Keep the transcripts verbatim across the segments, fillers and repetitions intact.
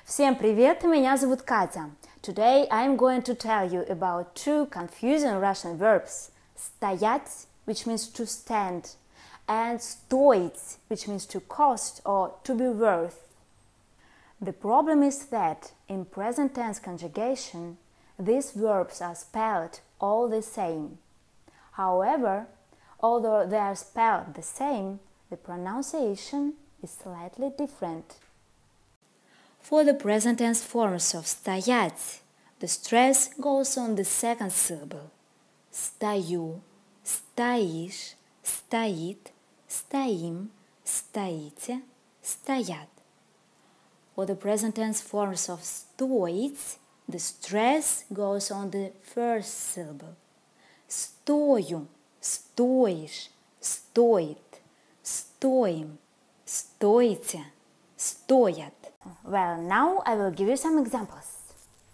Всем привет, меня зовут Катя. Today I'm going to tell you about two confusing Russian verbs. Стоять, which means to stand, and стоить, which means to cost or to be worth. The problem is that in present tense conjugation, these verbs are spelled all the same. However, although they are spelled the same, the pronunciation is slightly different. For the present tense forms of стоять, the stress goes on the second syllable. Стою, стоишь, стоит, стоим, стоите, стоят. For the present tense forms of стоить, the stress goes on the first syllable. Стою, стоишь, стоит, стоим, стоите, стоят. Well, now I will give you some examples.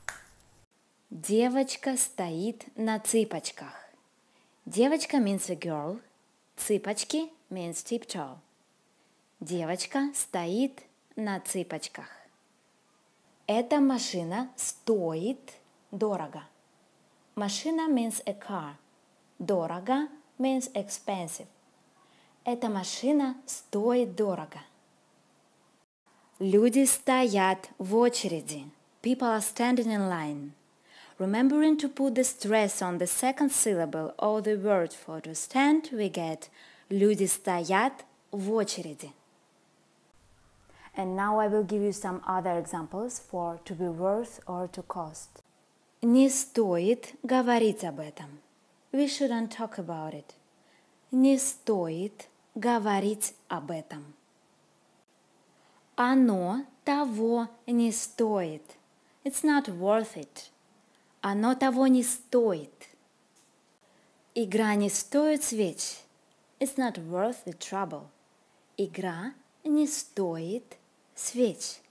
Девочка стоит на цыпочках. Девочка means a girl. Цыпочки means tiptoe. Девочка стоит на цыпочках. Эта машина стоит дорого. Машина means a car. Дорого means expensive. Эта машина стоит дорого. Люди стоят в очереди. People are standing in line. Remembering to put the stress on the second syllable of the word for to stand, we get люди стоят в очереди. And now I will give you some other examples for to be worth or to cost. Не стоит говорить об этом. We shouldn't talk about it. Не стоит говорить об этом. Оно того не стоит. It's not worth it. Оно того не стоит. Игра не стоит свеч. It's not worth the trouble. Игра не стоит свеч.